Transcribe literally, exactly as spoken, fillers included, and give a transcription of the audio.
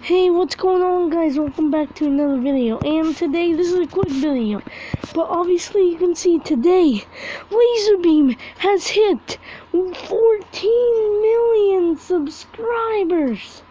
Hey, what's going on, guys? Welcome back to another video. And today, this is a quick video, but obviously you can see today Lazarbeam has hit fourteen million subscribers.